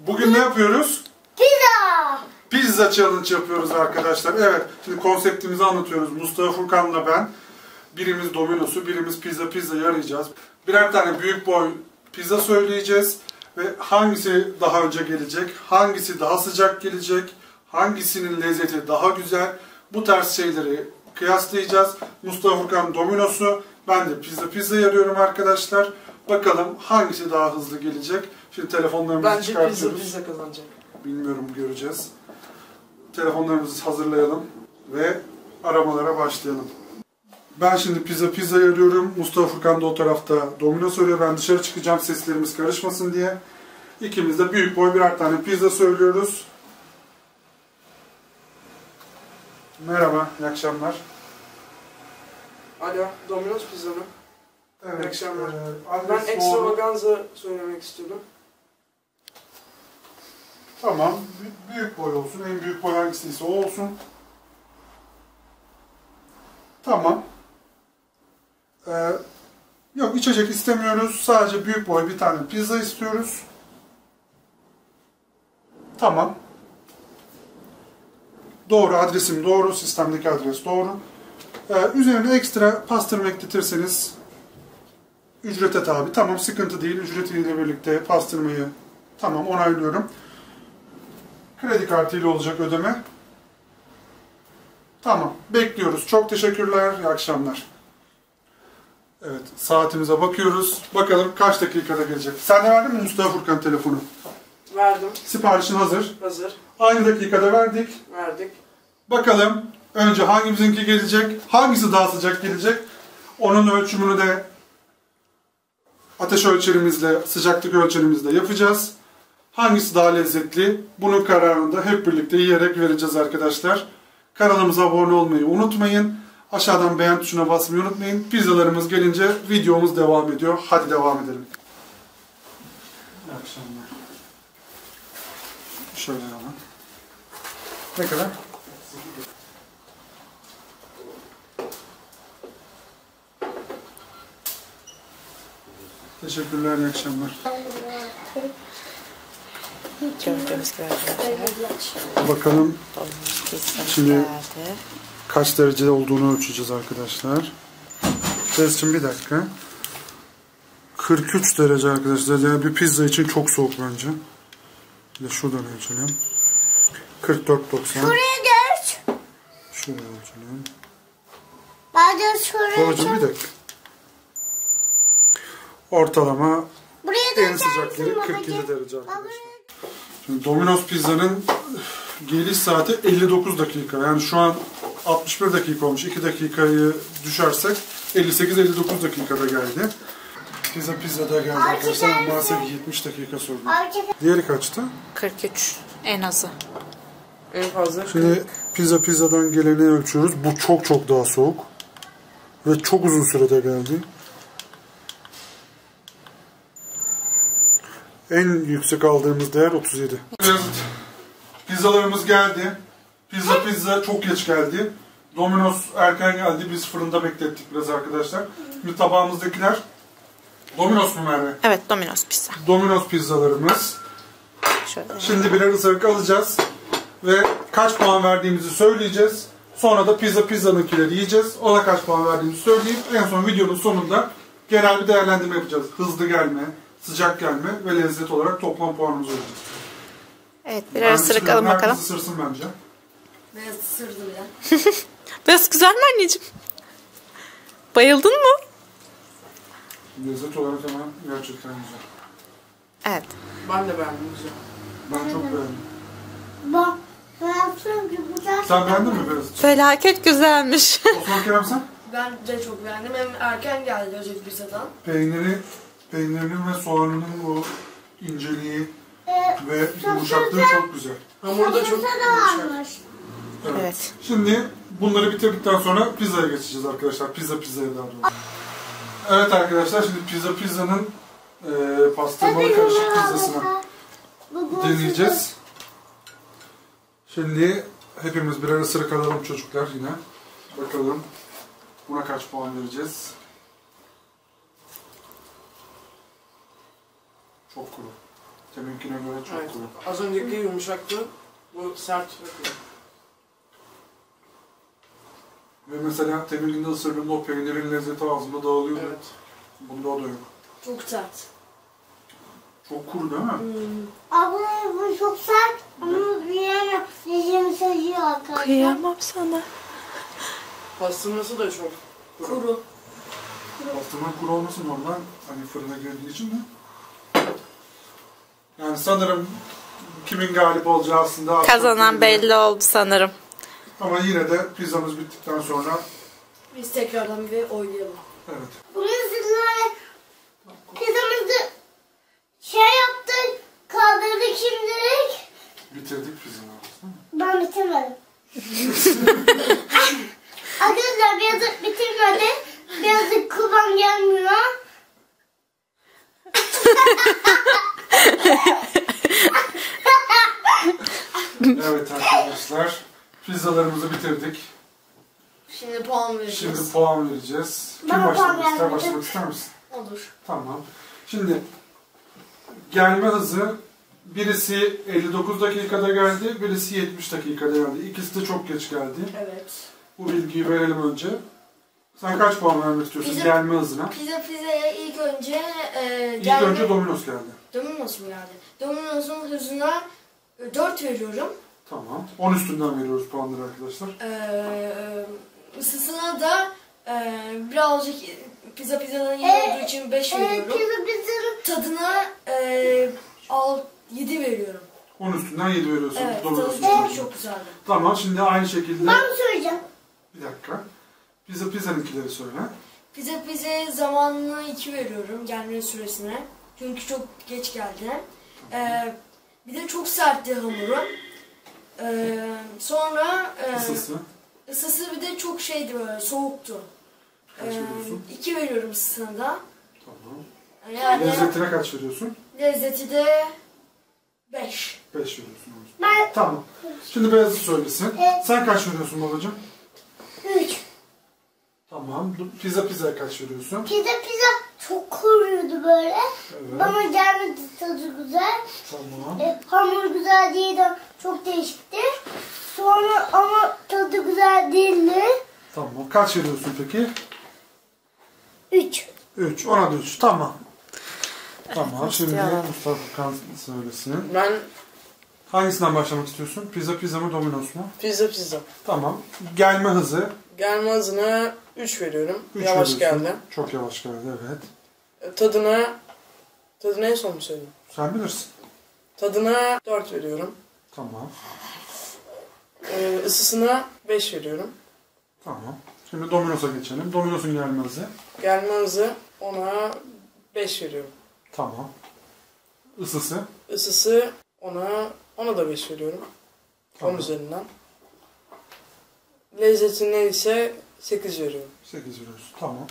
Bugün ne yapıyoruz? Pizza. Pizza challenge yapıyoruz arkadaşlar. Evet, şimdi konseptimizi anlatıyoruz. Mustafa Furkan'la ben. Birimiz Domino'su, birimiz pizza'yı arayacağız. Birer tane büyük boy pizza söyleyeceğiz. Ve hangisi daha önce gelecek, hangisi daha sıcak gelecek, hangisinin lezzeti daha güzel. Bu tarz şeyleri kıyaslayacağız. Mustafa Furkan Domino'su, ben de pizza'yı arıyorum arkadaşlar. Bakalım hangisi daha hızlı gelecek. Şimdi telefonlarımızı çıkartıyoruz. Bence pizza kazanacak. Bilmiyorum, göreceğiz. Telefonlarımızı hazırlayalım ve aramalara başlayalım. Ben şimdi pizza'yı arıyorum. Mustafa Furkan da o tarafta Domino söylüyor. Ben dışarı çıkacağım seslerimiz karışmasın diye. İkimiz de büyük boy birer tane pizza söylüyoruz. Merhaba, iyi akşamlar. Alo, Domino's pizza mı? Evet, İyi akşamlar. Adres Ben doğru. extravaganza söylemek istiyordum. Tamam, büyük boy olsun. En büyük boy hangisiyse o olsun. Tamam. Yok, içecek istemiyoruz. Sadece büyük boy bir tane pizza istiyoruz. Tamam. Doğru, adresim doğru. Sistemdeki adres doğru. Üzerine ekstra pastırma ekletirseniz ücrete tabi. Tamam, sıkıntı değil. Ücretiyle birlikte pastırmayı tamam onaylıyorum. Kredi kartıyla olacak ödeme. Tamam, bekliyoruz. Çok teşekkürler. İyi akşamlar. Evet, saatimize bakıyoruz. Bakalım kaç dakikada gelecek. Sen de verdin mi Mustafa Furkan telefonu? Verdim. Siparişin hazır. Hazır. Aynı dakikada verdik. Verdik. Bakalım önce hangimizinki gelecek, hangisi daha sıcak gelecek. Onun ölçümünü de ateş ölçerimizle, sıcaklık ölçerimizle yapacağız. Hangisi daha lezzetli? Bunun kararını da hep birlikte yiyerek vereceğiz arkadaşlar. Kanalımıza abone olmayı unutmayın. Aşağıdan beğen tuşuna basmayı unutmayın. Pizzalarımız gelince videomuz devam ediyor. Hadi devam edelim. İyi akşamlar. Şöyle alalım. Ne kadar? Teşekkürler, iyi akşamlar. Gördüğümüz gibi arkadaşlar. Bakalım şimdi Geldi. kaç derece olduğunu ölçeceğiz arkadaşlar. Tezciğim bir dakika. 43 derece arkadaşlar. Yani bir pizza için çok soğuk bence. Bir de şuradan ölçelim. 44.90. Şuraya geç. Şuraya ölçelim. Ben de şuraya Babacığım bir dakika. Ortalama Buraya da en sıcak yeri gelsin 47 babacığım. derece arkadaşlar. Şimdi Domino's pizzanın geliş saati 59 dakika. Yani şu an 61 dakika olmuş. 2 dakikayı düşersek 58-59 dakikada geldi. Pizza'da geldi arkadaşlar. Maalesef 70 dakika sürdü. Diğeri kaçtı? 43 en azı. En fazla. Şimdi pizzadan geleni ölçüyoruz. Bu çok daha soğuk. Ve çok uzun sürede geldi. En yüksek aldığımız değer 37. Evet, pizzalarımız geldi. Pizza çok geç geldi. Domino's erken geldi. Biz fırında beklettik biraz arkadaşlar. Şimdi tabağımızdakiler Domino's mu Merve? Evet, Domino's pizza. Domino's pizzalarımız. Şöyle. Şimdi birer ısırık alacağız. Ve kaç puan verdiğimizi söyleyeceğiz. Sonra da pizzanınkileri yiyeceğiz. Ona kaç puan verdiğimizi söyleyip en son videonun sonunda genel bir değerlendirme yapacağız. Hızlı gelme, sıcak gelme ve lezzet olarak toplam puanımızı vereceğiz. Evet, birer ısırık alın bakalım. Herkes ısırsın bence. Ben ısırdım ya. Biraz güzel mi anneciğim? Bayıldın mı? Lezzet olarak ama gerçekten güzel. Evet. Ben de beğendim güzel. Ben çok beğendim. Bak. Ben çünkü bu da... Sen beğendin mi Beyazıt? Felaket güzelmiş. Osman Kerem sen? Ben de çok beğendim. Hem erken geldi Özet Pizza'dan. Peynirinin ve soğanının o inceliği ve yumuşaklığı çok güzel. Hamuru da çok Sofrası da yumuşak. varmış. Evet. Şimdi bunları bitirdikten sonra pizzaya geçeceğiz arkadaşlar. Pizzaya daha doğrusu. Evet arkadaşlar, şimdi pizzanın pastırmalı karışık pizzasını deneyeceğiz. Şimdi hepimiz birer ısırık alalım çocuklar yine. Bakalım buna kaç puan vereceğiz. Çok kuru. Teminkine göre çok Evet. kuru. Az önceki yumuşaktı. Bu sert ve kuru. Ve mesela teminkinde ısırdığımda o peynirin lezzeti ağzımda dağılıyor. Evet. Bunda o da yok. Çok sert. Çok kuru değil mi? Abla bu çok sert ama yiyemem. Dişimi seviyor arkadaşlar. Kıyamam sana. Pastırması da çok kuru. Kuru. Pastırmanın kuru olması normal. Hani fırına girdiği için de. Yani sanırım kimin galip olacağı aslında... Kazanan belli oldu sanırım. Ama yine de pizzamız bittikten sonra... Biz tekrardan bir oynayalım. Evet. Bunu sizlerle pizzamızı yaptık. Kaldırdık şimdilik. Bitirdik pizzamızı. Ben bitirmedim. Arkadaşlar birazcık bitirmedi. Birazcık kıvam gelmiyor. Evet arkadaşlar. Pizzalarımızı bitirdik. Şimdi puan vereceğiz. Şimdi puan vereceğiz. Kim Bana puan başlamak ister? vermedi. Başlamak ister misin? Olur. Tamam. Şimdi gelme hızı birisi 59 dakikada geldi, birisi 70 dakikada geldi. İkisi de çok geç geldi. Evet. Bu bilgiyi verelim önce. Sen kaç puan vermek istiyorsun Bizim- gelme hızına? Pizza'ya ilk önce İlk önce Domino's geldi. Domino's mu geldi? Domino's'un hızına 4 veriyorum. Tamam. 10 üstünden veriyoruz puanları arkadaşlar. Isısına da birazcık pizzadan iyi olduğu için 5 veriyorum. Pizzanın Tadına 7 veriyorum. 10 üstünden 7 veriyorsun. Evet, Domino's'un tadı tadına. çok güzeldi. Tamam, şimdi aynı şekilde... ben söyleyeceğim. Bir dakika. Pizza'nınkileri söyle. Pizza zamanına 2 veriyorum gelme süresine. Çünkü çok geç geldi. Bir de çok sertti hamuru. Sonra Isısı. ısısı bir de çok şeydi böyle soğuktu. Kaç veriyorsun? 2 veriyorum ısısına da. Tamam. Yani Lezzetine kaç veriyorsun? lezzeti de 5. 5 veriyorsun. Ben Tamam. Şimdi Beyazı söylesin. Evet. Sen kaç veriyorsun babacığım? 3. Tamam. Pizza'ya kaç veriyorsun? Pizza çok kuruydu böyle. Evet. Bana gelmedi, tadı güzel. Tamam. Hamur güzel değil de çok değişikti. Sonra ama tadı güzel değildi. Tamam. Kaç veriyorsun peki? 3. 3. Ona da 3. Tamam. Tamam. Şimdi başlayalım. Mustafa Furkan söylesin. Ben Hangisinden başlamak istiyorsun? Pizza mı Domino's mu? pizza. Tamam. Gelme hızı. Gelme hızına 3 veriyorum. 3 Yavaş veriyorsun. geldi. Çok yavaş geldi, evet. Tadına en son mu söyleyeyim? Sen bilirsin. Tadına 4 veriyorum. Tamam. Isısına 5 veriyorum. Tamam. Şimdi Domino's'a geçelim. Domino's'un gelme hızı. Gelme hızı ona 5 veriyorum. Tamam. Isısı. Isısı ona da 5 veriyorum. Tamam. 10 üzerinden. Lezzetine ise 8 veriyorum. 8 veriyorsun. Tamam.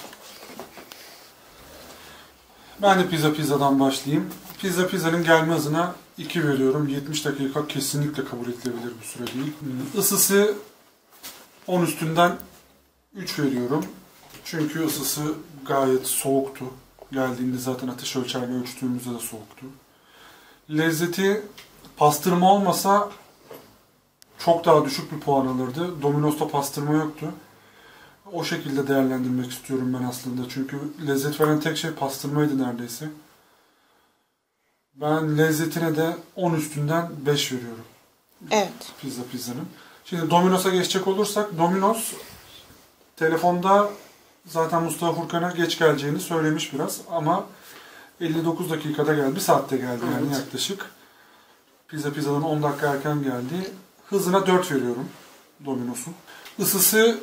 Ben de pizzadan başlayayım. Pizza'nın gelme hızına 2 veriyorum. 70 dakika kesinlikle kabul edilebilir bir süre değil. Isısı 10 üstünden 3 veriyorum. Çünkü ısısı gayet soğuktu. Geldiğinde zaten ateş ölçerle ölçtüğümüzde de soğuktu. Lezzeti pastırma olmasa çok daha düşük bir puan alırdı. Domino's'ta pastırma yoktu. O şekilde değerlendirmek istiyorum ben aslında. Çünkü lezzet veren tek şey pastırmaydı neredeyse. Ben lezzetine de 10 üstünden 5 veriyorum. Evet. Pizza'nın. Şimdi Domino's'a geçecek olursak, Domino's telefonda zaten Mustafa Furkan'a geç geleceğini söylemiş biraz ama 59 dakikada geldi, 1 saatte geldi yani Evet. yaklaşık. Pizza'dan 10 dakika erken geldi. Hızına 4 veriyorum Domino's'un. Isısı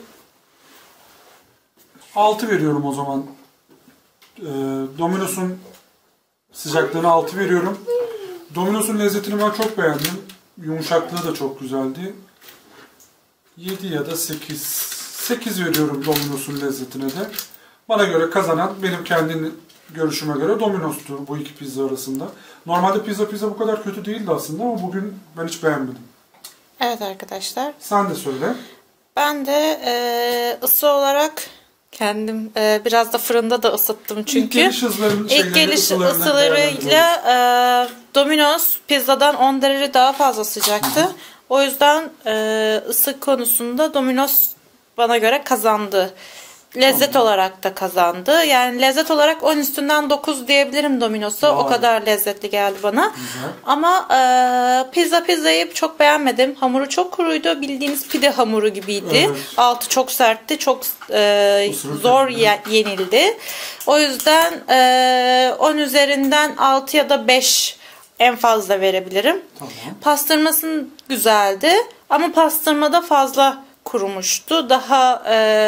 6 veriyorum o zaman. Domino's'un sıcaklığına 6 veriyorum. Domino's'un lezzetini ben çok beğendim. Yumuşaklığı da çok güzeldi. 7 ya da 8. 8 veriyorum Domino's'un lezzetine de. Bana göre kazanan benim kendi görüşüme göre Domino's'tu bu iki pizza arasında. Normalde pizza bu kadar kötü değildi aslında ama bugün ben hiç beğenmedim. Evet arkadaşlar. Sen de söyle. Ben de ısı olarak kendim biraz da fırında da ısıttım çünkü. İlk geliş hızlarının İlk geliş ısılarıyla Domino's pizzadan 10 derece daha fazla sıcaktı. O yüzden ısı konusunda Domino's bana göre kazandı. Lezzet olarak da kazandı. Yani lezzet olarak 10 üstünden 9 diyebilirim Domino's'a. O kadar lezzetli geldi bana. Güzel. Ama pizzayı çok beğenmedim. Hamuru çok kuruydu. Bildiğiniz pide hamuru gibiydi. Evet. Altı çok sertti. Çok zor yenildi. O yüzden 10 üzerinden 6 ya da 5 en fazla verebilirim. Tamam. Pastırması güzeldi. Ama pastırmada fazla kurumuştu. Daha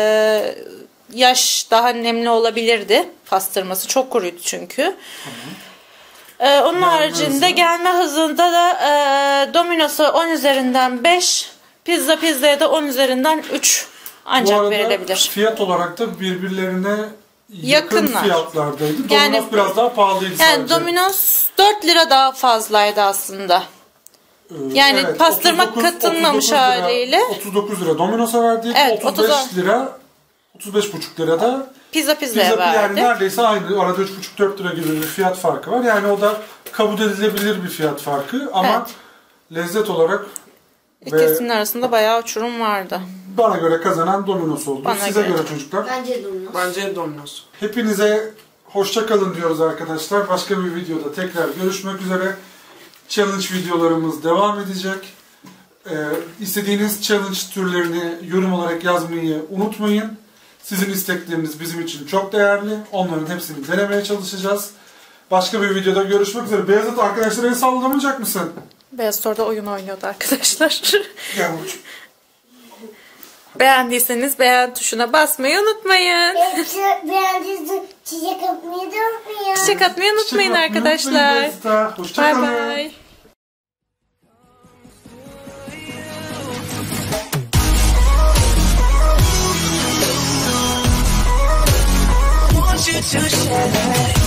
daha nemli olabilirdi pastırması. Çok kuruydu çünkü. Onun haricinde gelme hızında da Domino's'a 10 üzerinden 5, pizzaya da 10 üzerinden 3 ancak Bu arada verilebilir. fiyat olarak da birbirlerine yakın Yakınlar. fiyatlardaydı. Yani- Domino's biraz daha pahalıydı Yani sadece. Domino's 4 lira daha fazlaydı aslında. Yani Evet, pastırma 39 katılmamış lira, haliyle. 39 lira Domino's'a verdik. Evet, 35 lira, 35,5 lira da Pizzaya pizza, yani verdi. neredeyse aynı. Arada 3,5-4 lira gibi bir fiyat farkı var. Yani o da kabul edilebilir bir fiyat farkı ama lezzet olarak ve İkisinin arasında bayağı uçurum vardı. bana göre kazanan Domino's oldu. Bana Size göre. göre çocuklar. Bence Domino's. Bence Domino's. Hepinize hoşça kalın diyoruz arkadaşlar. Başka bir videoda tekrar görüşmek üzere. Challenge videolarımız devam edecek. İstediğiniz challenge türlerini yorum olarak yazmayı unutmayın. Sizin istekleriniz bizim için çok değerli. Onların hepsini denemeye çalışacağız. Başka bir videoda görüşmek üzere. Beyazıt, arkadaşlara el sallamayacak mısın? Beyaz Store'da oyun oynuyordu arkadaşlar. Yavrucuğum. Beğendiyseniz beğen tuşuna basmayı unutmayın. Beğendiğiniz çiçek atmayı da unutmayın. Çiçek atmayı unutmayın arkadaşlar. Hoşça Bay kalın. bay. Want you to share